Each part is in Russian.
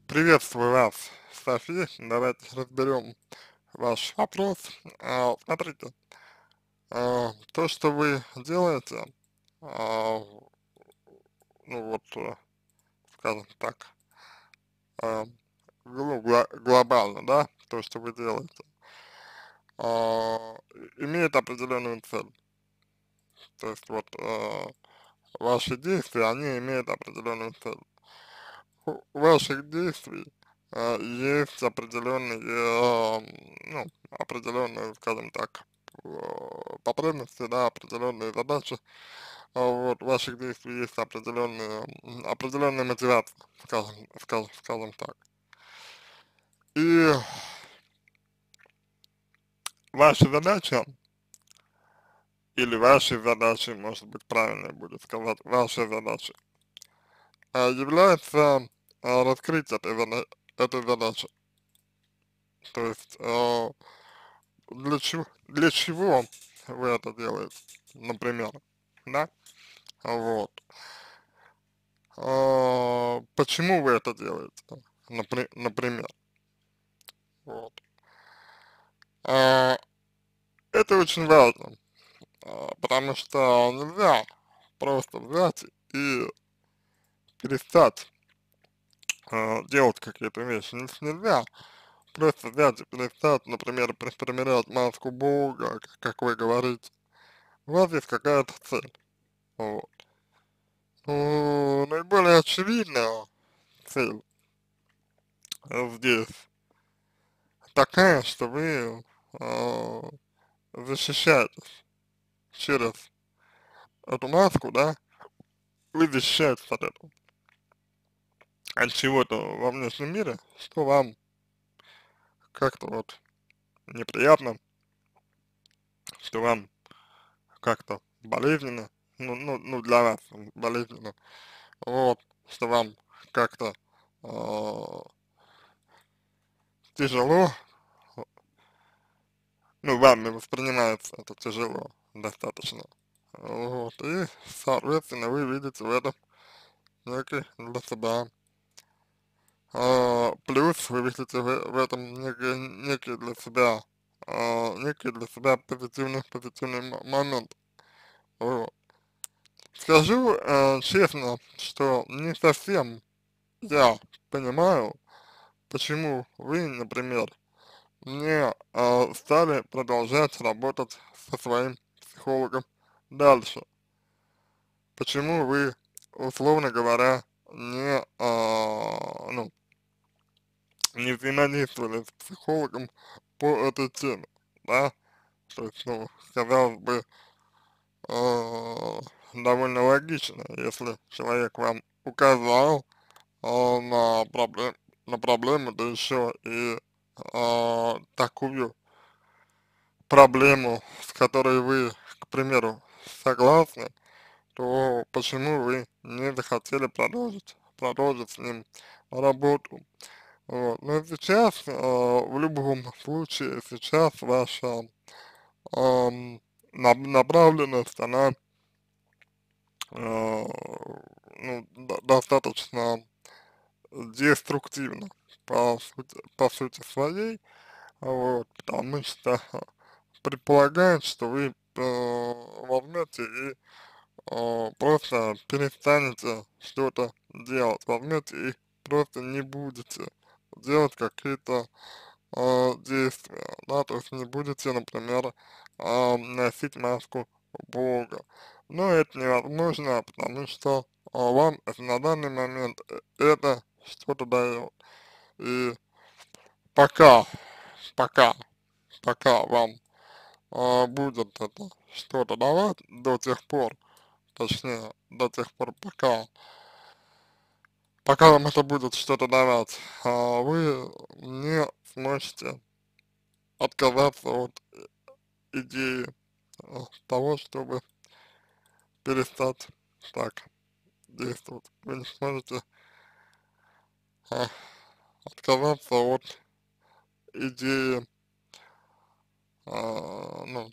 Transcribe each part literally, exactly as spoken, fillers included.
Приветствую вас, Софи. Давайте разберем ваш вопрос. А, смотрите, а, то, что вы делаете, а, ну вот, э, скажем так, а, ну, гла- глобально, да, то, что вы делаете, а, имеет определенную цель. То есть вот а, ваши действия, они имеют определенную цель. У ваших действий а, есть определенные, а, ну, определенные, скажем так, э, потребности, да, определенные задачи. А вот, у ваших действий есть определенные, м, определенная мотивация, скажем, скажем, скажем так. И ваша задача, или ваши задачи, может быть, правильно будет сказать, ваша задача, а, является а, раскрыть этой, зада- этой задачи. То есть, а, Для чего, для чего вы это делаете, например, да? Вот. А, почему вы это делаете, напри- например, вот. А, это очень важно, а, потому что нельзя просто взять и перестать а, делать какие-то вещи. Н- Нельзя просто взять и перестать, например, проформировать маску Бога, как как вы говорите. У вас есть какая-то цель. Вот. Ну, наиболее очевидная цель э, здесь такая, что вы э, защищаетесь через эту маску, да, вы защищаетесь от этого, от чего-то во внешнем мире, что вам как-то вот неприятно, что вам как-то болезненно, ну, ну, ну для вас болезненно, вот, что вам как-то э, тяжело, ну, вами воспринимается это тяжело достаточно, вот, и, соответственно, вы видите в этом некий для себя а, плюс, вы видите в, в этом некий, некий для себя, а, некий для себя позитивный, позитивный мо- момент, вот. Скажу э, честно, что не совсем я понимаю, почему вы, например, не э, стали продолжать работать со своим психологом дальше. Почему вы, условно говоря, не, а, ну, не взаимодействовали с психологом по этой теме, да? То есть, ну, казалось бы, э, довольно логично, если человек вам указал э, на проблем, на проблему, да еще и э, такую проблему, с которой вы, к примеру, согласны, то почему вы не захотели продолжить, продолжить с ним работу? Вот. Но сейчас, э, в любом случае, сейчас ваша ам, на- направленность, она э, ну, до- достаточно деструктивна по сути, по сути своей, вот, потому что предполагает, что вы э, возьмете и э, просто перестанете что-то делать, возьмете и просто не будете делать какие-то э, действия, да, то есть не будете, например, э, носить маску Бога. Но это невозможно, потому что э, вам это на данный момент э, это что-то дает. И пока, пока, пока вам э, будет это что-то давать до тех пор, точнее, до тех пор, пока, пока вам это будет что-то давать, а вы не сможете отказаться от идеи э, того, чтобы перестать так действовать. Вы не сможете а, отказаться от идеи, а, ну,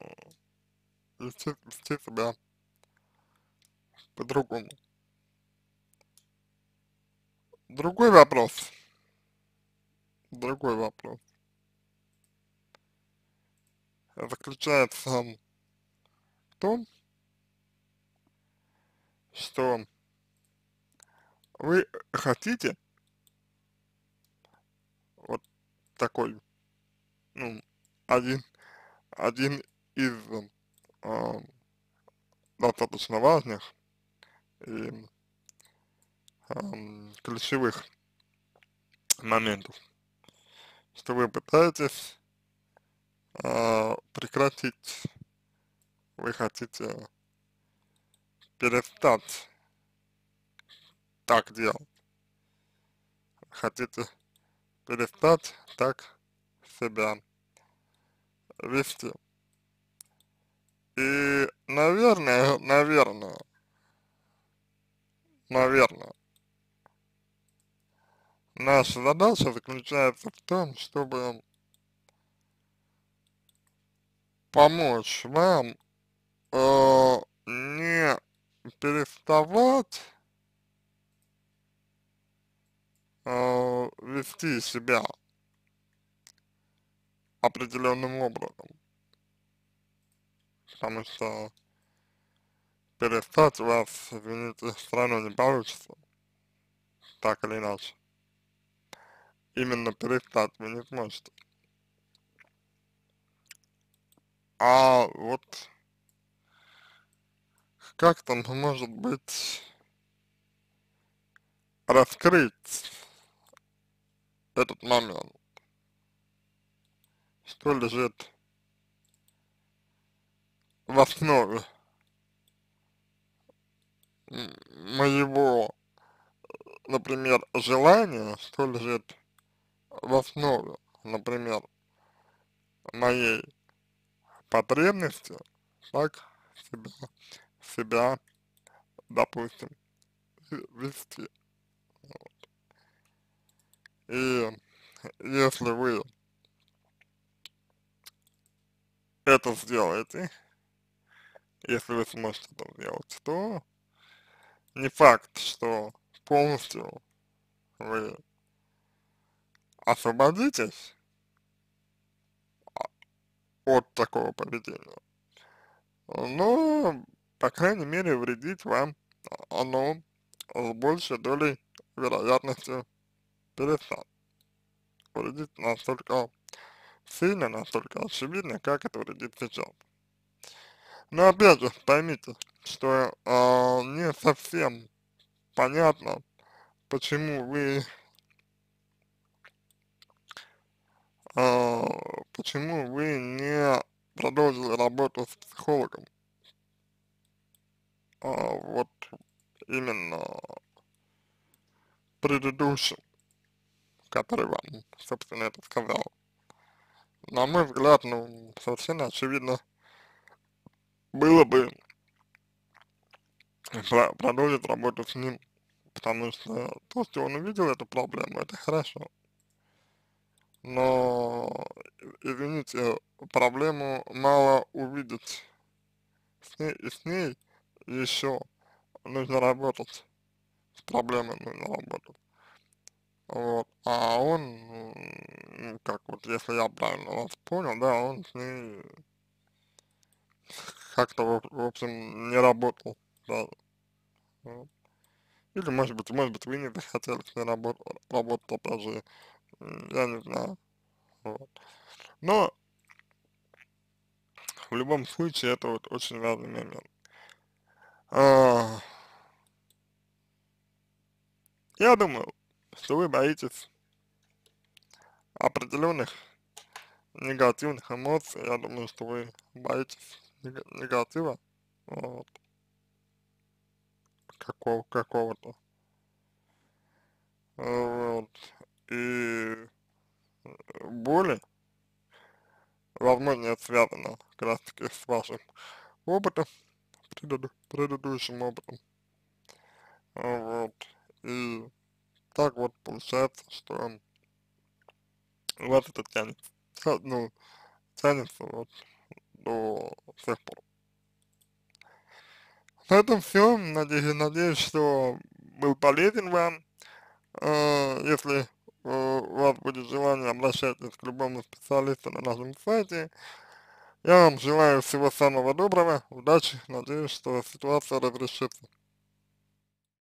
вести, вести себя по-другому. другой вопрос, другой вопрос заключается в том, что вы хотите вот такой, ну, один, один из э, достаточно важных и эм, ключевых моментов, что вы пытаетесь э, прекратить, вы хотите перестать так делать, хотите перестать так себя вести. И, наверное, наверное, наверное, наша задача заключается в том, чтобы помочь вам э, не переставать э, вести себя определенным образом, потому что перестать у вас, извините, все равно не получится, так или иначе. Именно перестать вы не сможете. А вот как там может быть раскрыть этот момент, что лежит в основе м, моего, например, желания, что лежит в основе, например, моей потребности, так, себя, себя, допустим, в- вести. И если вы это сделаете, если вы сможете это сделать, то не факт, что полностью вы освободитесь от такого поведения, но, по крайней мере, вредить вам оно с большей долей вероятности перестанет. Вредить настолько сильно, настолько очевидно, как это вредит сейчас. Но опять же, поймите, что э, не совсем понятно, почему вы, э, почему вы не продолжили работу с психологом. А, вот именно предыдущим, который вам, собственно, это сказал. На мой взгляд, ну, совершенно очевидно было бы про- продолжить работу с ним, потому что то, что он увидел эту проблему, это хорошо. Но, извините, проблему мало увидеть. С ней, и с ней еще нужно работать. С проблемой нужно работать. Вот. А он, ну, как вот, если я правильно вас понял, да, он с ней как-то, в, в общем, не работал, да. Вот. Или, может быть, может быть, вы не захотели с ней работать, работать, опять же, м, я не знаю. Вот. Но, в любом случае, это вот очень важный момент. А, я думаю, что вы боитесь определенных негативных эмоций. Я думаю, что вы боитесь нега- негатива, вот, какого, какого-то. Вот. И боли, возможно, это связано как раз таки с вашим опытом, преду- предыдущим опытом. Вот. И так вот получается, что у вас это тянется, ца- ну, тянется вот до сих пор. На этом все. Надеюсь, надеюсь, что был полезен вам Э, если э, у вас будет желание, обращайтесь к любому специалисту на нашем сайте. Я вам желаю всего самого доброго, удачи, надеюсь, что ситуация разрешится.